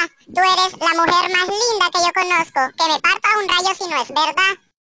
Tú eres la mujer más linda que yo conozco. Que me parta un rayo si no es verdad.